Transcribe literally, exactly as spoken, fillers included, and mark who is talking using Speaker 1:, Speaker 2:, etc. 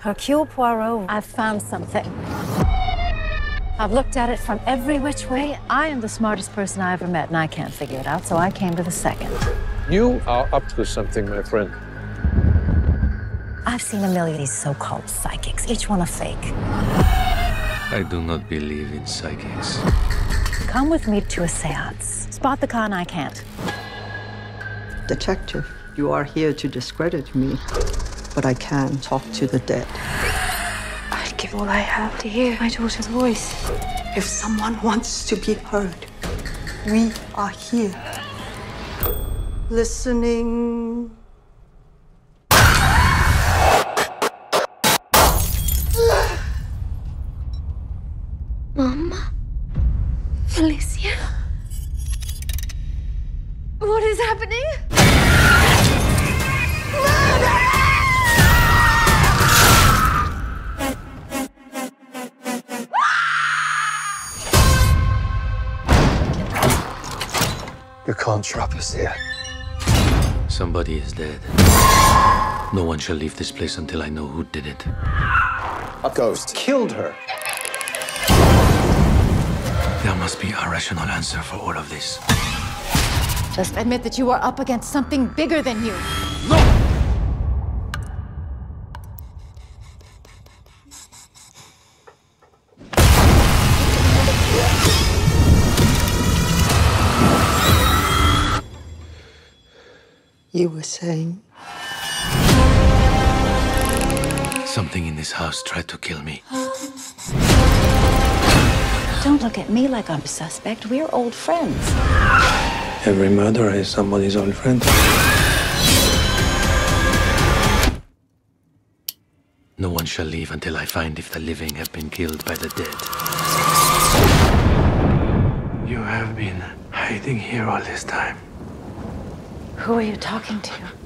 Speaker 1: Hercule Poirot, I've found something. I've looked at it from every which way. I am the smartest person I ever met, and I can't figure it out, so I came to the second.
Speaker 2: You are up to something, my friend.
Speaker 1: I've seen a million of these so-called psychics, each one a fake.
Speaker 3: I do not believe in psychics.
Speaker 1: Come with me to a seance. Spot the con I can't.
Speaker 4: Detective, you are here to discredit me, but I can talk to the dead.
Speaker 5: I'd give all I have to hear my daughter's voice.
Speaker 4: If someone wants to be heard, we are here. Listening.
Speaker 5: Mama? Alicia? What is happening?
Speaker 2: You can't trap us here.
Speaker 3: Somebody is dead. No one shall leave this place until I know who did it.
Speaker 2: A ghost killed her.
Speaker 3: There must be a rational answer for all of this.
Speaker 1: Just admit that you are up against something bigger than you.
Speaker 3: No!
Speaker 4: You were saying?
Speaker 3: Something in this house tried to kill me.
Speaker 1: Don't look at me like I'm a suspect. We're old friends.
Speaker 2: Every murderer is somebody's old friend.
Speaker 3: No one shall leave until I find if the living have been killed by the dead.
Speaker 2: You have been hiding here all this time.
Speaker 1: Who are you talking to?